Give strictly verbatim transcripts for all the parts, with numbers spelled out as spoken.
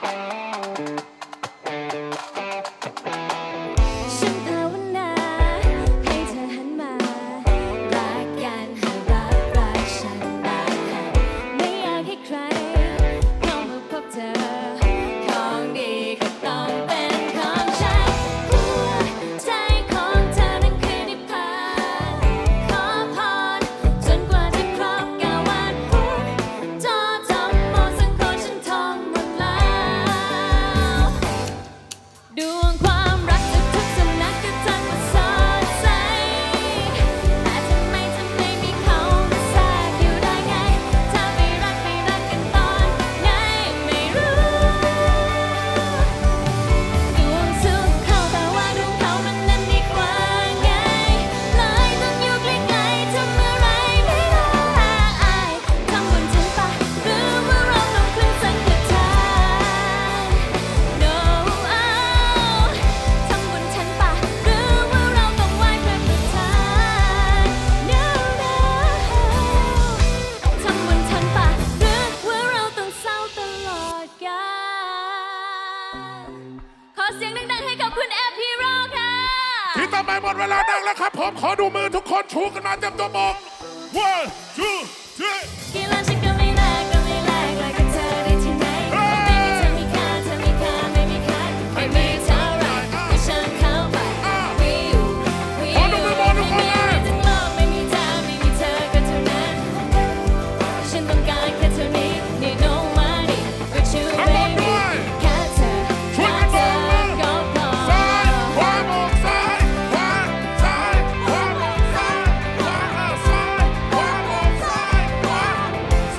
หมดเวลานั่งแล้วครับผมขอดูมือทุกคนชูกันมาเต็มตัวบอก one two three กี่ล้านฉันก็ไม่แลกก็ไม่แลกเลยกับเธอได้ที่ไหนไม่มีเธอมีค่าเธอมีค่าไม่มีค่าไม่มีเท่าไรให้ฉันเข้าไป we you we you ไม่มีอะไรทั้งโลกไม่มีเธอไม่มีเธอก็เท่านั้นฉันต้องการแค่เท่านี้ need no money but you baby แค่เธอแค่เธอก็พอซ้ายขวาบอกซ้ายขวาซ้ายขวาบอกซ้ายขวาซ้ายขวาบอกซ้ายขวา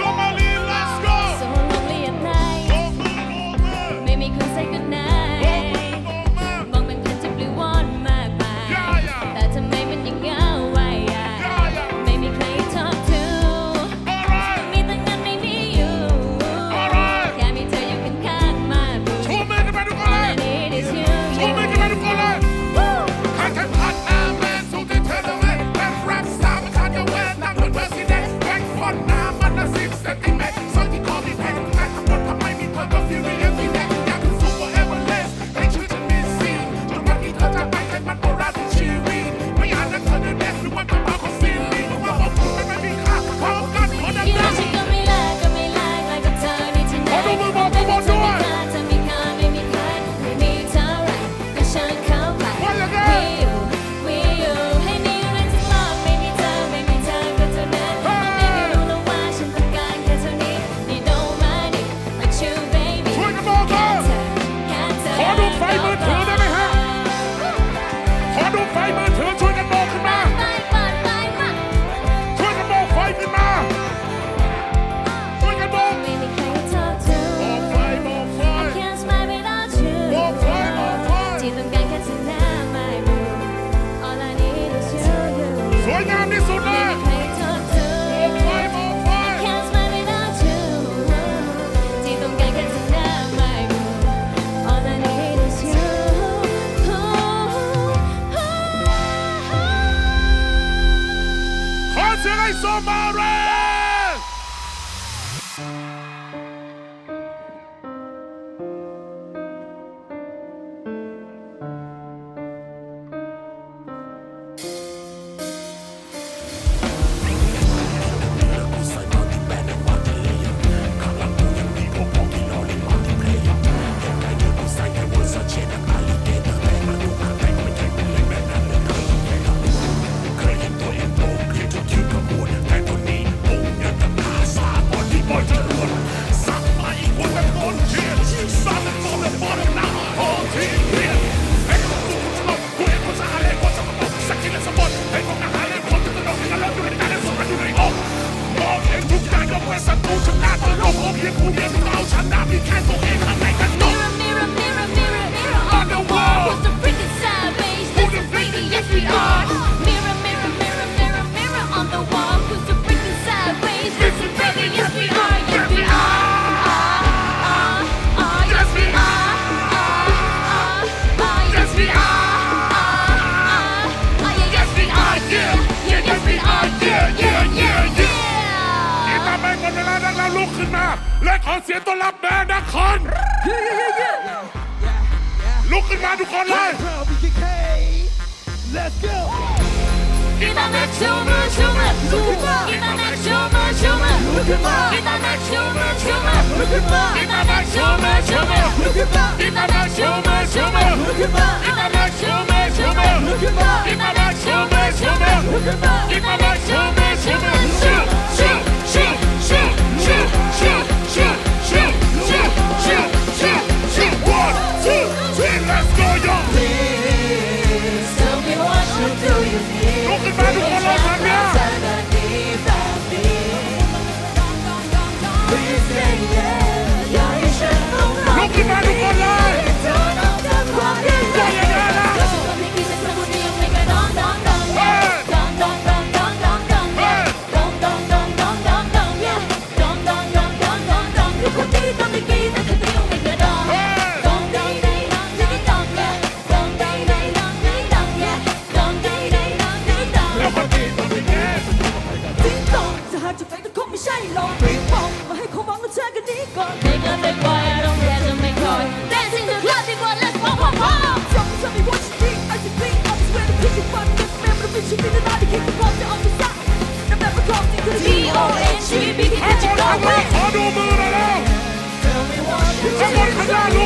เสียงต้อนรับแบรนด์นักคอนลุกขึ้นมาทุกคนเลย Let's go กีตาร์นักชูมือชูมือกีตาร์นักชูมือชูมือกีตาร์นักชูมือชูมือกีตาร์นักชูมือชูมือกีตาร์นักชูมือชูมือกีตาร์นักชูมือชูมือกีตาร์นักชูมือชูมือกีตาร์นักชูมือชูมือชูชูชูชูชูชูชูชูชูชูชูชู one two three let's go yo ลุกขึ้นมาทุกคนเลยครับเนี่ยลุกขึ้นมาทุกคนเลยตัวใหญ่ๆนะขอดูมือหน่อยแล้วข้างบนข้างล่าง